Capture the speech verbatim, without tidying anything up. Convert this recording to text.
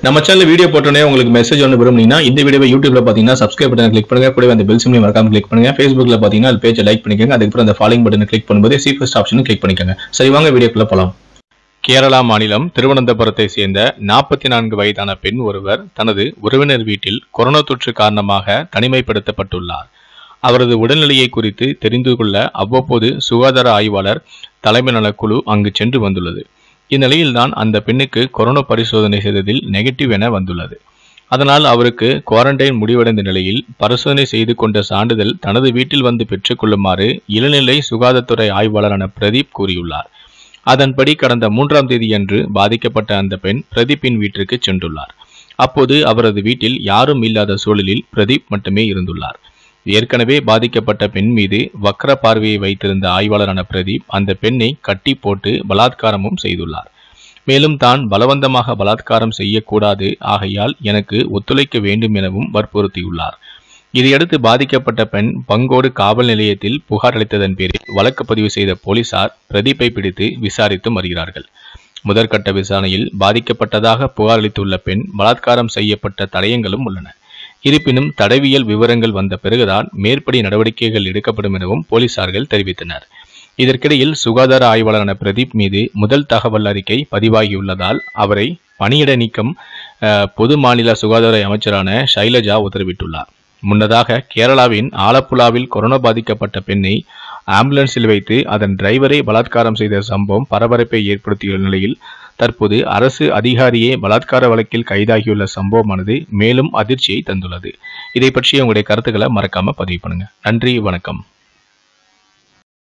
நம்ம channel video போட்டோனே உங்களுக்கு message ஒன்று விரும்புனீங்கன்னா இந்த வீடியோவை யூடியூப்ல பாத்தீங்கன்னா சப்ஸ்கிரைப் பட்டனை கிளிக் பண்ணுங்க, கூடவே அந்த பெல் சிம்பலையும் மறக்காம கிளிக் பண்ணுங்க. Facebookல பாத்தீங்கன்னா அது பேஜை லைக் பண்ணிக்கோங்க, அதுக்கப்புறம் அந்த ஃபாலோயிங் பட்டனை கிளிக் பண்ணும்போது சி ஃபர்ஸ்ட் ஆப்ஷனும் கிளிக் பண்ணிக்கோங்க. சரி வாங்க வீடியோக்குள்ள போலாம். கேரளா மாநிலம் திருவனந்தபுரத்தை சேர்ந்த நாற்பத்தி நான்கு வயதான பெண் ஒருவர் தனது உறவினர் வீட்டில் கொரோனா தொற்று காரணமாக தனிமைப்படுத்தப்பட்டுள்ளார். அவரது உடல்நிலையை குறித்து தெரிந்து கொள்ள அவ்வப்போது சுகாதார ஆய்வாளர் தலைமை நலக்குழு அங்கு சென்று வந்துள்ளது. இந்நிலையில்தான் அந்த பெண்ணுக்கு கொரோனா பரிசோதனை செய்ததில் நெகட்டிவ் என வந்துள்ளது. அதனால் அவருக்கு குவாரண்டைன் முடிவடைந்த நிலையில் பரிசோதனை செய்து கொண்ட சான்றிதழ் தனது வீட்டில் வந்து பெற்றுக்கொள்ளுமாறு இளநிலை சுகாதாரத்துறை ஆய்வாளரான பிரதீப் கூறியுள்ளார். அதன்படி கடந்த மூன்றாம் தேதியன்று பாதிக்கப்பட்ட அந்த பெண் பிரதீப்பின் வீட்டிற்கு சென்றுள்ளார். அப்போது அவரது வீட்டில் யாரும் இல்லாத சூழலில் பிரதீப் மட்டுமே இருந்துள்ளார். ஏற்கனவே பாதிக்கப்பட்ட பெண் மீது வக்ர பார்வையை வைத்திருந்த ஆய்வாளரான பிரதீப் அந்த பெண்ணை கட்டி போட்டு பலாத்காரமும் செய்துள்ளார். மேலும் தான் பலவந்தமாக பலாத்காரம் செய்யக்கூடாது, ஆகையால் எனக்கு ஒத்துழைக்க வேண்டும் எனவும் வற்புறுத்தியுள்ளார். இதையடுத்து பாதிக்கப்பட்ட பெண் பங்கோடு காவல் நிலையத்தில் புகார் அளித்ததன் பேரில் வழக்கு பதிவு செய்த போலீசார் பிரதீப்பை பிடித்து விசாரித்து வருகிறார்கள். முதற்கட்ட விசாரணையில் பாதிக்கப்பட்டதாக புகார் அளித்துள்ள பெண் பலாத்காரம் செய்யப்பட்ட தடயங்களும் உள்ளன. இருப்பினும் தடவியல் விவரங்கள் வந்த பிறகுதான் மேற்படி நடவடிக்கைகள் எடுக்கப்படும் எனவும் போலீசார்கள் தெரிவித்தனர். இதற்கிடையில் சுகாதார ஆய்வாளரான பிரதீப் மீது முதல் தகவல் அறிக்கை பதிவாகியுள்ளதால் அவரை பணியிட நீக்கம் பொது மாநில சுகாதார அமைச்சரான ஷைலஜா உத்தரவிட்டுள்ளார். முன்னதாக கேரளாவின் ஆலப்புழாவில் கொரோனா பாதிக்கப்பட்ட பெண்ணை ஆம்புலன்ஸில் வைத்து அதன் டிரைவரை பலாத்காரம் செய்த சம்பவம் பரபரப்பை ஏற்படுத்தியுள்ள நிலையில் தற்போது அரசு அதிகாரியே பலாத்கார வழக்கில் கைதாகியுள்ள சம்பவமானது மேலும் அதிர்ச்சியை தந்துள்ளது. இதை பற்றி உங்களுடைய கருத்துக்களை மறக்காம பதிவு பண்ணுங்க. நன்றி, வணக்கம்.